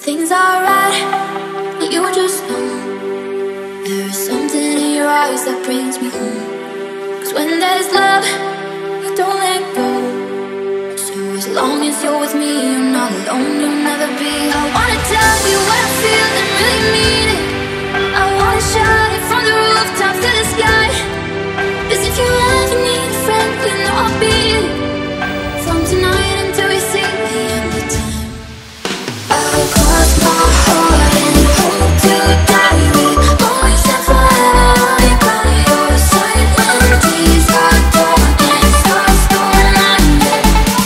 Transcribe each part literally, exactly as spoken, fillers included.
things are right, you just know there is something in your eyes that brings me home. Cause when there's love, you don't let go. So as long as you're with me, you're not alone, you'll never be. I wanna tell you what I feel and really mean it. I wanna shout it from the rooftops to the sky. Cause if you ever need a friend, you know I'll be it. From tonight until we see the end of time, I'll cross my heart and hope to die with. Always and forever by your side. When the days are dark and stars going under.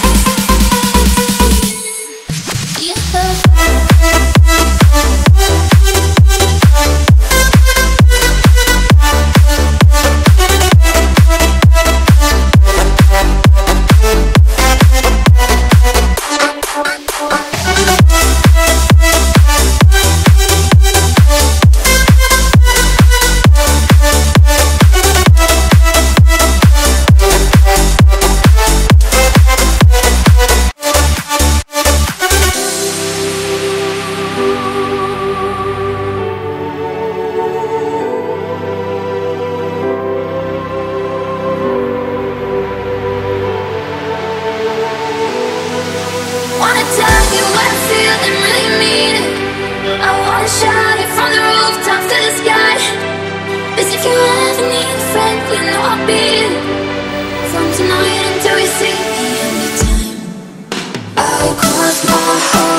Shout it from the rooftops to the sky. Cause if you ever need a friend, you know I'll be it. From tonight until we see the end of time, I'll cross my heart.